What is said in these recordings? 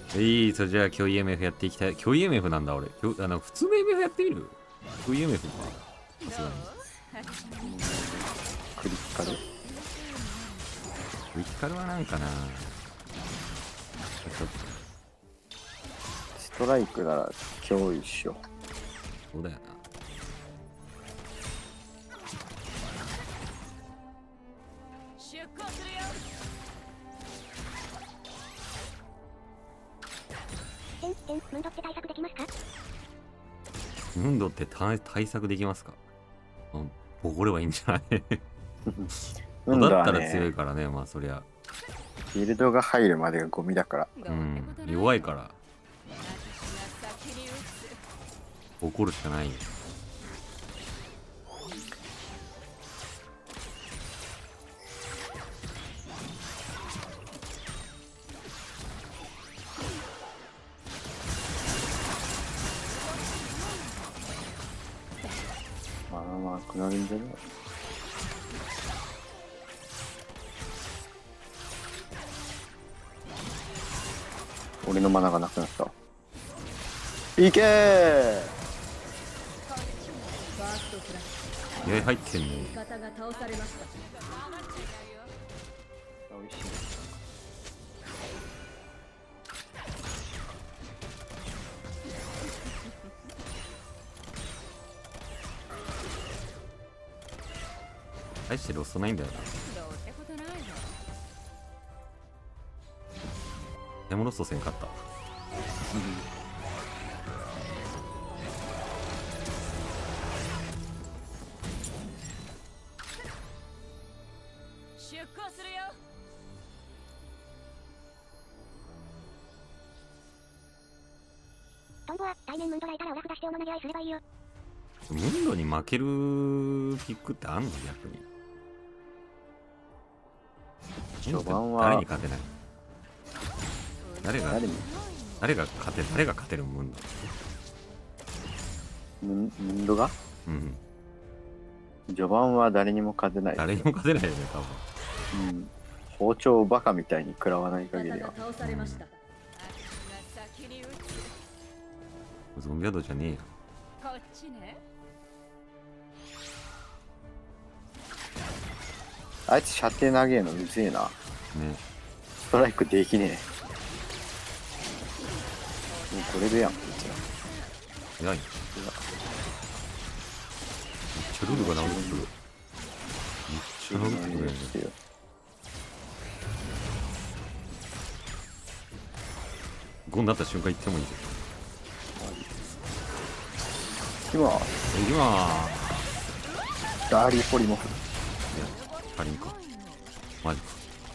それじゃあ今日 EMF やっていきたい。今日 EMF なんだ俺。普通の EMF やってみる？今日 EMF か。さすがに。 クリティカル。 クリティカルはなんかな。ちょっとストライクなら今日一緒。 そうだよな。 ムンドって対策できますか？ ムンドって対策できますか？ボコればいいんじゃない？ ムンドはだったら強いね、 からね、まあそりゃ。 フィールドが入るまでがゴミだから。 うん、弱いから。怒るしかないよ。 まあまあ、くなるんじゃない？俺のマナがなくなった。いけー！ 気合入ってんね。 美味しい。 大してロストないんだよな。でもロストせんかった。 出航するよ。トンボは対面ムンドライたらオラフ出しておの投げ合いすればいいよ。 ムンドに負けるピックってあんの？逆に。 序盤は誰に勝てない？誰が勝てるムンド？ ムンドがうん。 序盤は誰にも勝てない。 誰にも勝てないよね、多分。 うん。包丁をバカみたいに食らわない限りは。 ゾンビアドじゃねえよ。 こっちね。 あいつ射程長えのむずいな。 ね。 ストライクできねえ。もうこれでやん、こいつら。 偉い。めっちゃルールが直ってくる。めっちゃ直ってくるよね。5になった瞬間行ってもいいぜ。 今、 行きまーダーリーポリモフ。 す。いや、仮にか。マジか。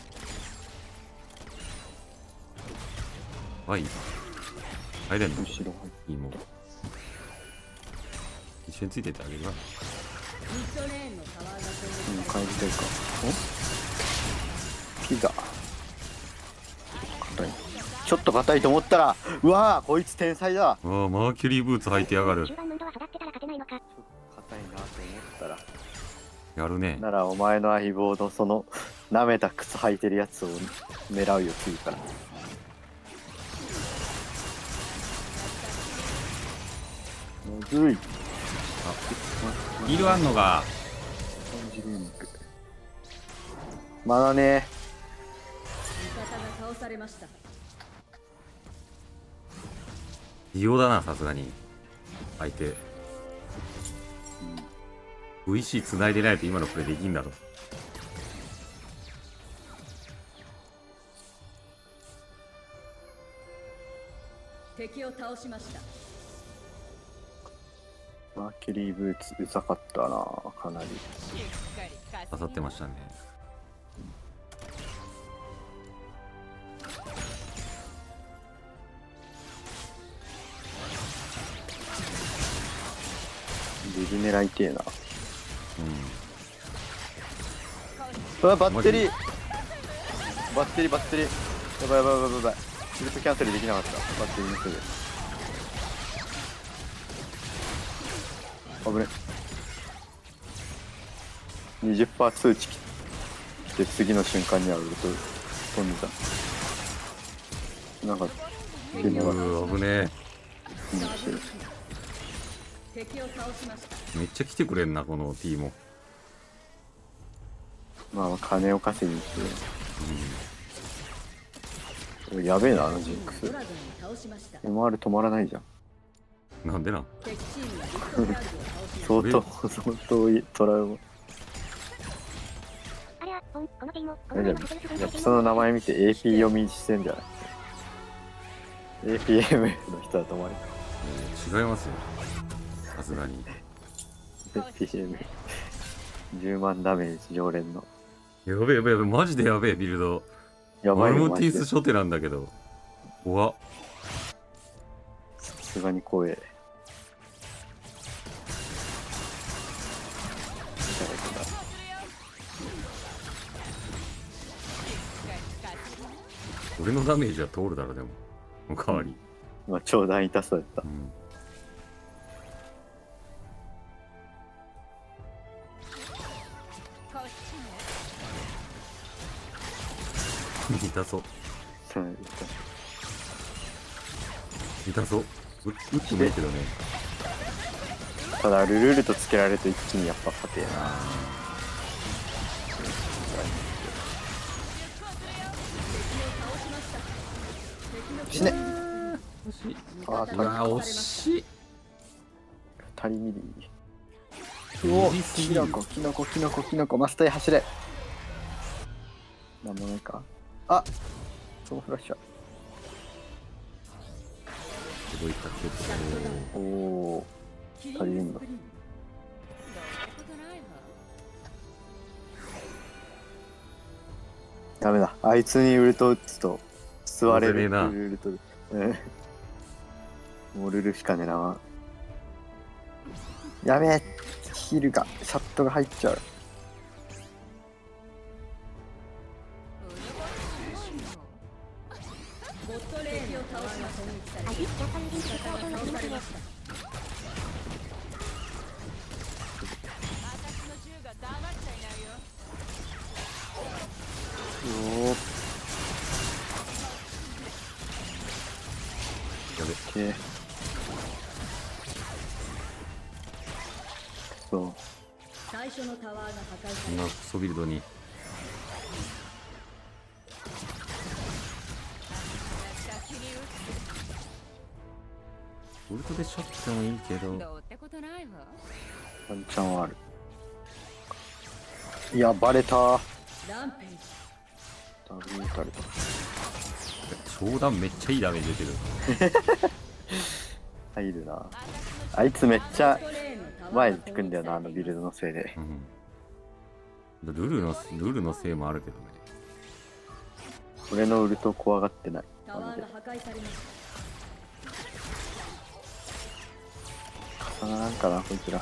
はい。入れんの？ 後ろ入っていいもん。一緒についてってあげるわ。 帰りたいか。ピザ。硬い。ちょっと硬いと思ったら、うわーこいつ天才だ。 マーキュリーブーツ履いてやがる。 中盤ムンドは育ってたら勝てないのか。 硬いなと思ったら。 やるね。 ならお前の相棒のその舐めた靴履いてるやつを狙うよ次から。むずい。 ヒールあんのが。 まだね。 異様だな、さすがに。相手。VC 繋いでないと今のプレイできんだろ。 敵を倒しました。 マーキュリーブーツうざかったな、かなり。 刺さってましたね。 ビル狙いてえな。 うん。 うわ、バッテリーバッテリーやばいやばいやばいやばい。シルトキャンセルできなかった。バッテリーのすぐ。危ね。20% 通知来て次の瞬間にはウルト飛んでた。なんか敵を危ねえ。 ダブルキル敵を倒しました。 めっちゃ来てくれんなこの T も。 まあ金を稼ぎに来て、やべえなあのジンクス。 ドラゴンを倒しました。 MR 止まらないじゃん。 なんでなん。 敵チームがリトルランドを倒しました。 相当いいトラウマ。 ありゃ、この T も、こじゃの前のハトルス分あその名前見て AP 読みしてんじゃない？ APMF の人だと思われ違いますよ。さすがに。 る。APM 10万ダメージ常連の。 やべえやべえやべえ、マジでやべえビルド。 やばいよ俺もマジで。 ティース初手なんだけど。怖っ。 さすがに怖え。 俺のダメージは通るだろでも。おかわり。 まあ超大痛そうやっうん。 こっちね。 痛そう。 た。 痛そう。打ってもいいけどね。 ただルルとつけられると一気にやっぱ勝てやな。死ね。あうわ惜しい。 2人ミリ。おお、 ミリすぎるキノコキノコキノコキノコマスター走れ。なんもないか。あ、そのフラッシュ。 届いたけど。 おお、 キリ足りんのングスプリングことないわ。 ダメだ。あいつにウルト打つと座れる。 乗せねえなウルトで。うんもうルルしか狙わん。やべえ、ヒールがシャットが入っちゃう。 ボットレーンを倒しました。 あいつ、やっぱりリンク使おうと思ってますね。私の銃が黙っちゃいないよ。 よやべ。 ーけそう。 最初のタワーが破壊さこんなクれましソビルドに。 先にウルトでショットもいいけど。 撃つ。どうってことないわ。 ワンチャンはある。いや、バレた。 た。ランページダブル打たれた。 長弾めっちゃいいダメージ出てる。 入るな。あいつめっちゃボットレーンのタワー前がに行くんだよな、あのビルドのせいで。 うん。ルルのせいもあるけどね。 俺のウルト怖がってない。 タワマジでーが。破壊されまし重ならんかな、こいつら。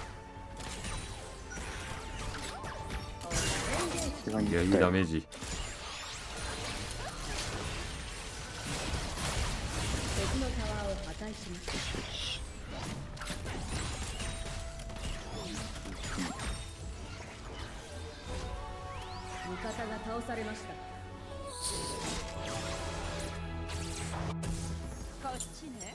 一番いや、いい痛ダメージ。 た。敵のタワーを破壊しました。味方が倒されました。 こっちね。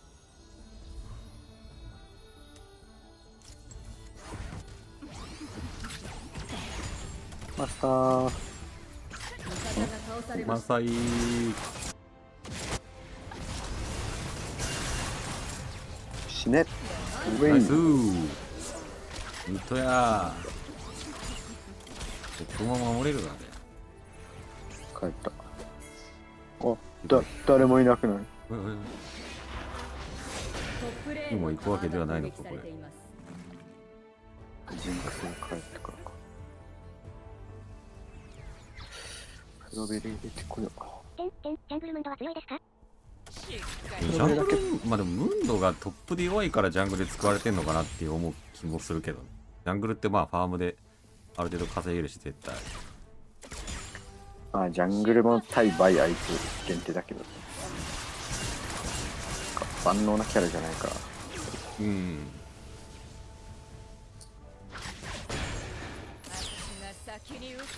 マスター。 味方が倒されました。 マサイ。 死ね。ウェナイスイン。 ー。ウルトやー。このまま守れるわね。 帰った。あ、誰もいなくなる。 おいおいおい。 トップレーンもう行くわけではないのかタワーが攻撃されています。 ジンクスが帰ってからか。プロベル入れてこよう。 ジャングルムンドは強いですか？しっかり。 ジャングル、まあでもムンドがトップで弱いからジャングルで使われてんのかなって思う気もするけど、ジャングルってまあファームである程度稼げるし絶対。 まあ、ジャングルも対バイあいつ限定だけど。万能なキャラじゃないから。 うん。 私が先に撃つ。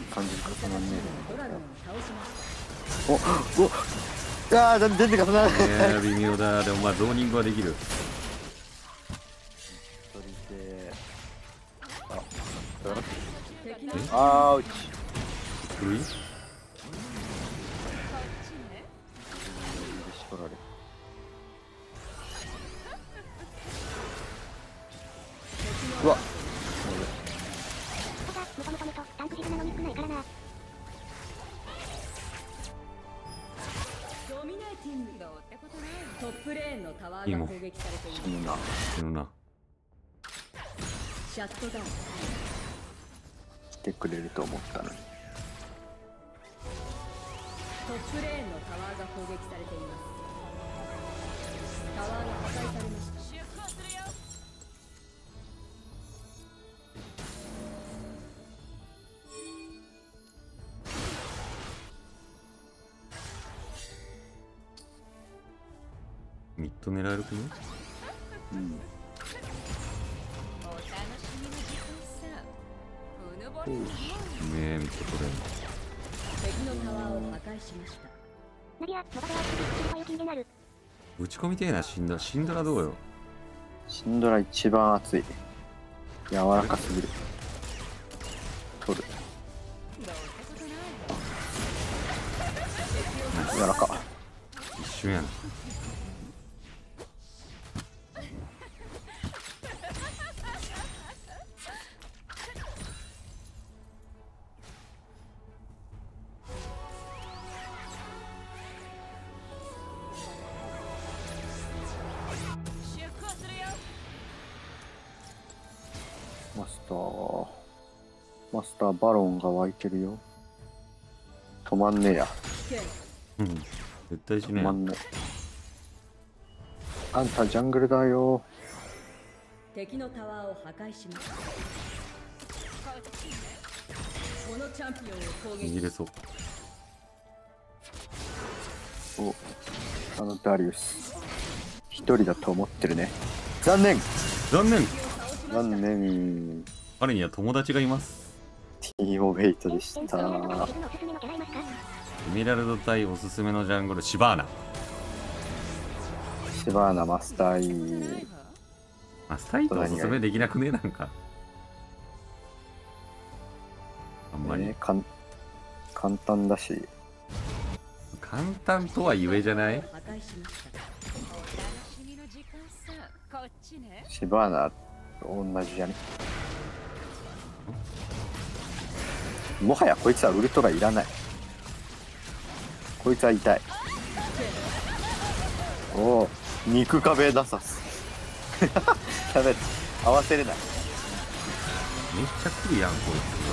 感じるかそのねドラゴンを倒しました。 おああ全然重ならないいやー微妙だ。でもまあゾーニングはできる。 取りて敵のあーうち古い絞られうわただ、ムトムトムとタンク絆のミスないからな。 ドミネーティング。トップレーンのタワーが攻撃されている。 死ぬな死ぬな。 シャットダウン。 来てくれると思ったのにトップレーンのタワーが攻撃されています。タワーが破壊されました。 ミッド狙えるくね。 うんねえミッド取れん。 敵のタワーを破壊しました。 ナディア、ノバでは次は雪になる。 打ち込みてえな。死んだらどうよ。 シンドラ一番熱い柔らかすぎる取る柔らか一瞬やな。 マスターバロンが湧いてるよ止まんねえやうん絶対しねえよ。 止まんねえあんたジャングルだよ敵のタワーを破壊しました。このチャンピオンを攻撃。 握れそう。 おあのダリウス一人だと思ってるね残念残念。 残念彼には友達がいます。 ティーモベイトでしエンたジニアの中で自分のおすすめのキャラいますか？ エメラルド対おすすめのジャングルシバーナ。 シバーナマスターイーあスタイトおすすめできなくねなんか。あんまり、 簡単だし簡単とはゆえじゃない。 破壊しました。 シバーナと同じじゃねもはやこいつはウルトラいらないこいつは痛いおお肉壁出さすやべえ合わせれないめっちゃ来るやんこ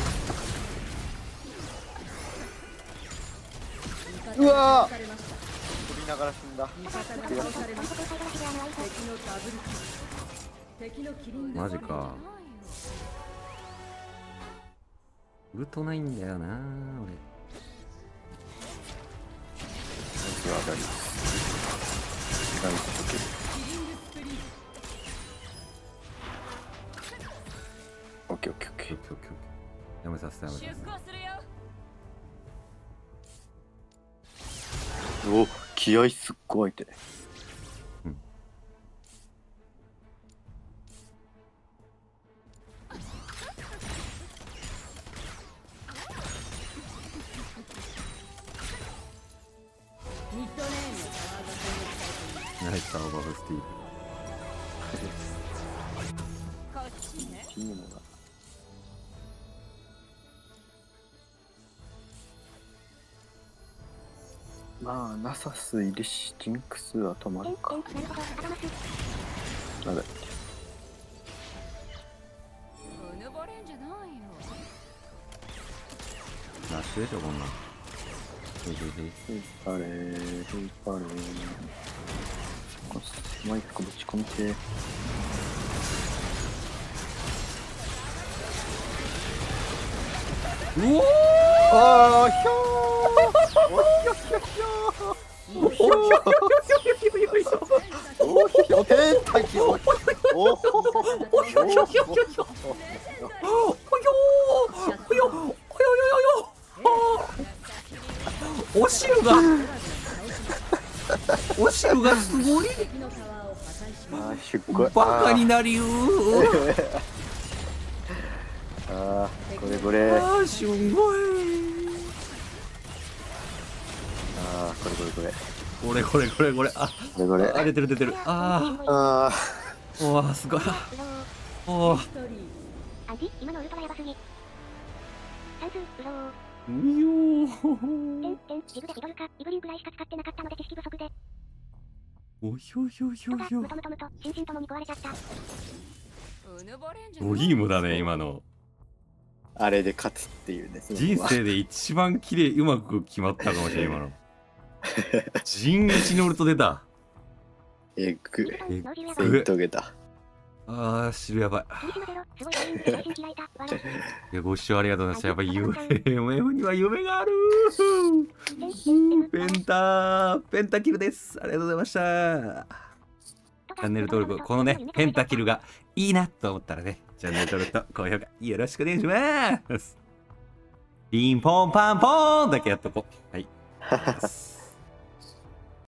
うわーされました。 飛びながら死んだ味方が倒されました。敵のダブルキル。敵のキリンいつ。マジか。ウルトないんだよな俺。 こいつはダリウスダリウス溶けるオッケーオッケーオッケオッケーオッケーオッケー。やめさせてやめさせて。 ーお気合すっごいってうんミッドレーンのタワーが攻撃されています。 ナイスオーバーフスティーチームがまあナサスいるしジンクスは止まるかなるほど、アダマス。 なんだラッシュでしょこんなん。へいへいへい。 ヘイパレーヘイパレーこマイクぶち込みてうおあーひょーおひょひょひょおひょひょひょひょおひょひょペンタキおひょひょひょひょひょほよーほよほよよよよお汁がお汁がすごい。 敵のタワーを破壊しまあーすっごい。 バカになりゅう。 あーこれこれ。ああー、すごい。 ーこれこれこれ。 これこれこれこれ。あ、 これこれ。 あ、出てる出てる。ああー、おー、すごい。おー、 す。一人アンディ、今のウルトラヤバすぎ。算数、うろー。 うよー。 ジグでリドルか、イブリンくらいしか使ってなかったので知識不足で。 おひょひょひょとか、 ひょム。トムトムと、心身ともに壊れちゃった。 ボギームだね、今の。 ーあれで勝つっていうね。その人生で一番綺麗、うまく決まったかもしれん、今の。人一のウルト出た。 えぐ。 ミルトン、ノージルヤバ。 セイントゲタ。 あー、汁やばい。 フィニッシュのゼロ、すごいライン、最新開いた、笑いや、ご視聴ありがとうございました。やっぱり夢には夢があるペンタキルです。ありがとうございました。チャンネル登録、このね、ペンタキルがいいなと思ったらね、チャンネル登録と高評価よろしくお願いします。ピンポンパンポーンだけやっとこう。はい。